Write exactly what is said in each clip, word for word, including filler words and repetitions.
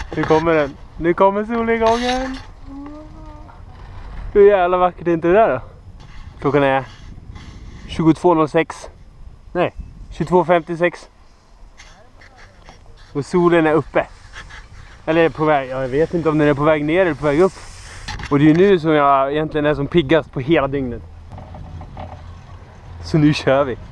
Nu kommer den. Nu kommer solnedgången. Hur jävla vackert är inte det där då? Klockan är tjugotvå noll sex. Nej, tjugotvå femtiosex. Och solen är uppe. Eller är på väg. Jag vet inte om den är på väg ner eller på väg upp. Och det är ju nu som jag egentligen är som piggast på hela dygnet. Så nu kör vi.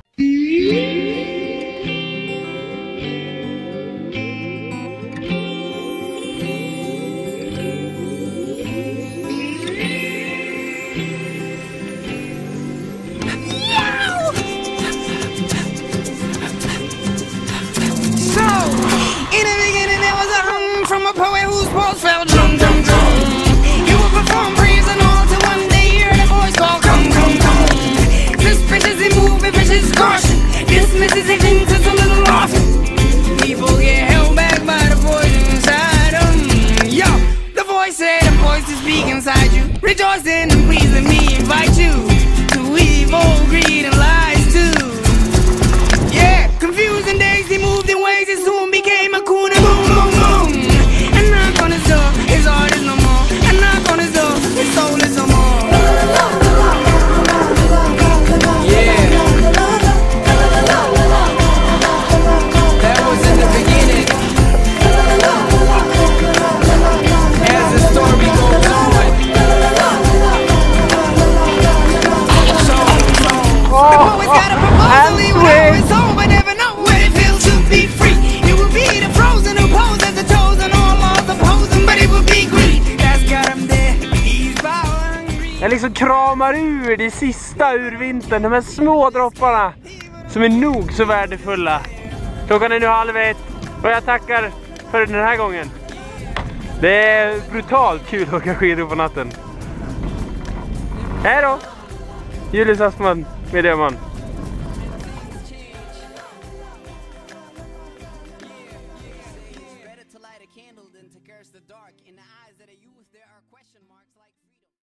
From a poet whose pulse fell drum, drum, drum. You will perform praise and all to one day hear the voice call come, come, come. Suspicious in moving, vicious caution. Dismisses it into a little often. People get held back by the voice inside them. Yo, the voice said the voice to speak inside you. Rejoice in and please let me invite you to evil, greed and lies too. Yeah, confusing days, they moved in ways it soon became a cool and boom, boom, boom. His heart is no more, and knock on his door, his soul is no more. Yeah, that was in the beginning. As the story goes on, so, so the poet's got a proposal, he will know his soul, but never know what it feels to be free. You will be the frozen who pose as the chosen, all laws opposing, but it will be greed. That's got him there, he's power hungry. Jag liksom kramar ur det sista ur vintern. De här små dropparna som är nog så värdefulla. Klockan är nu halv ett och jag tackar för den här gången. Det är brutalt kul att åka skidor på natten. Hej då! Julius Aspman, Mediaman. Better to light a candle than to curse the dark. In the eyes of the youth, there are question marks like